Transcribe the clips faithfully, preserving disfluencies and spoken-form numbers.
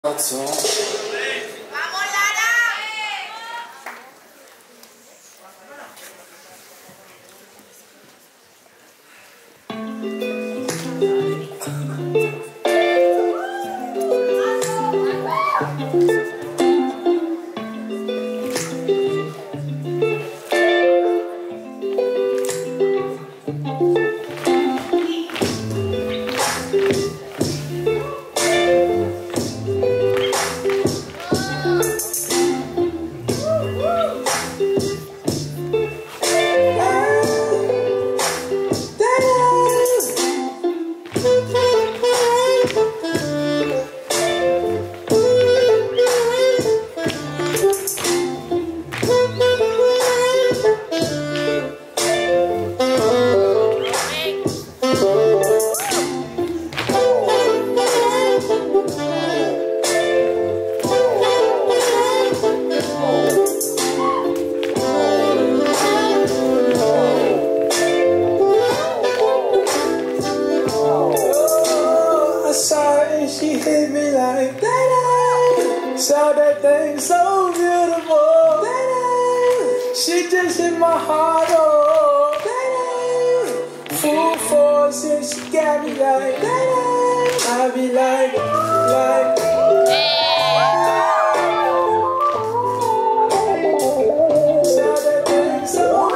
That's all. She hit me like that. Saw that thing so beautiful. That she just hit my heart. Oh, that full force, and she got me like that. I be like, like. Saw that thing so.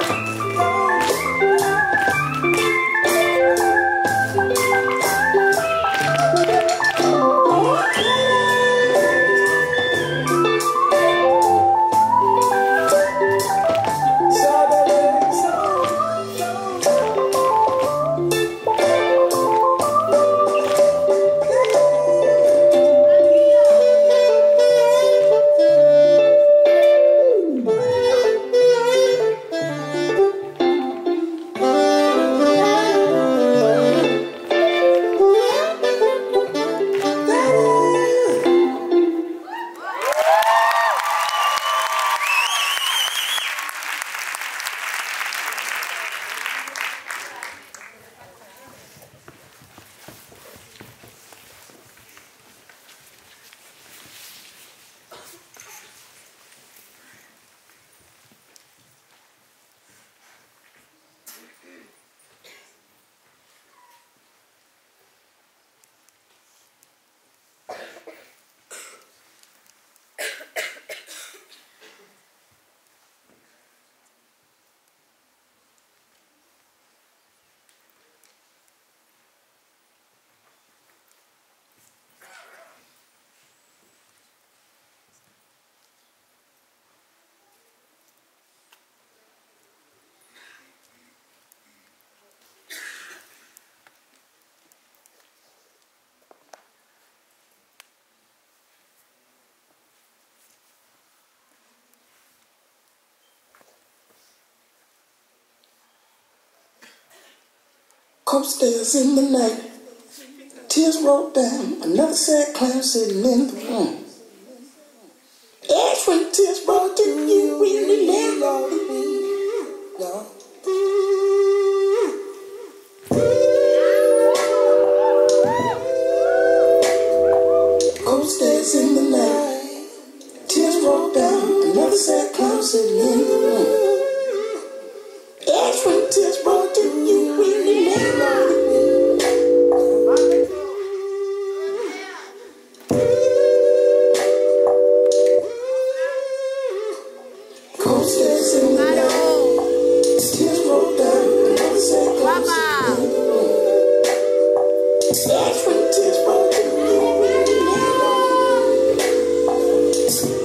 Upstairs in the night, tears rolled down, another sad clown sitting in the room. That's when tears brought to you, really love me. No. Upstairs in the night, tears rolled down, another sad clown sitting in the room. That's when tears brought to you, really love me. Upstairs in the night, tears rolled down, another sad clown sitting in the room. That's when tears brought to you, really love me.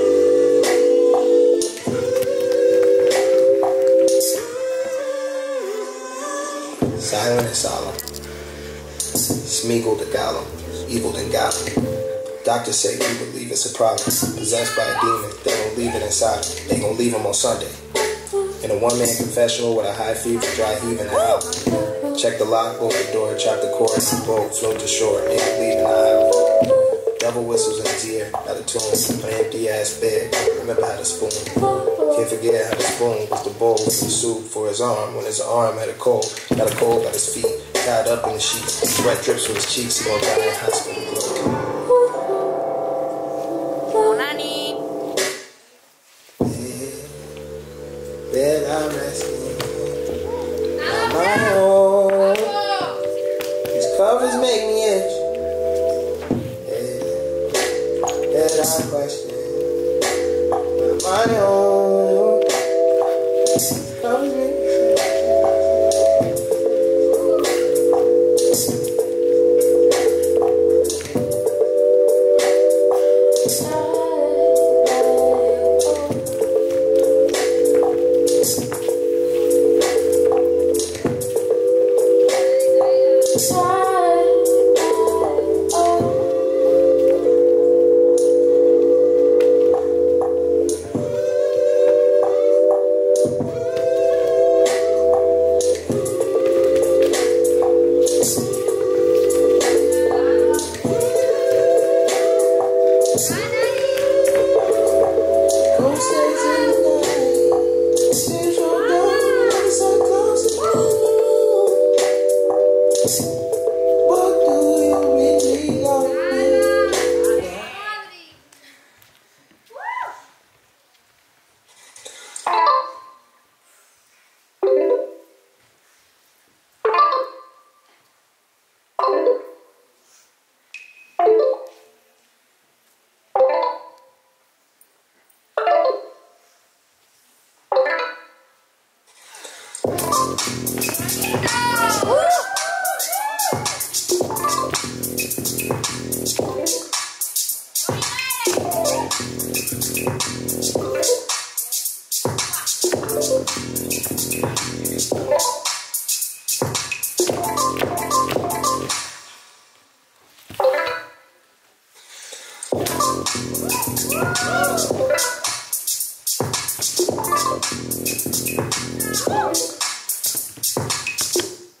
Silent and solemn, Smeagol the Gollum, evil than Gollum. Doctors say we believe it's a problem. Possessed by a demon, they gon' leave it inside him. They gon' leave him on Sunday. In a one-man confessional with a high fever, dry heaving and out. Check the lock, bolt the door, chop the cord, boat, float to shore, ain't leaving the island. Devil whistles in his ear, out of tune, an empty ass bed. Remember how to spoon. Can't forget how the spoon was the bowl with the soup for his arm when his arm had a cold, got a cold at his feet, tied up in the sheets. Sweat drips from his cheeks, he gon' die in hospital. that I question. My own. Come with me.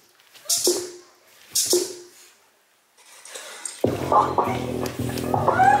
Oh,